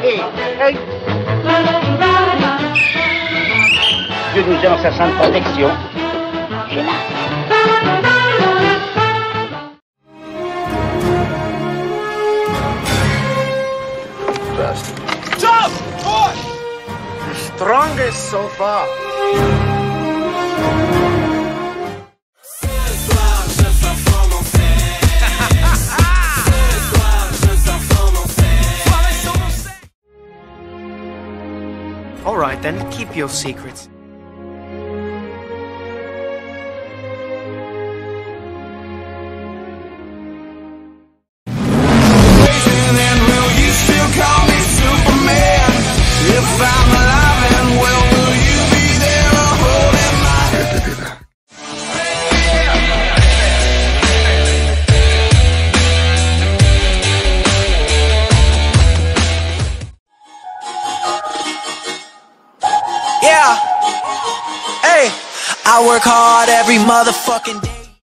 Dieu nous est dans sa sainte protection. J'ai là. Jump! Boy! The strongest so far. All right, then, keep your secrets. Yeah, hey, I work hard every motherfucking day.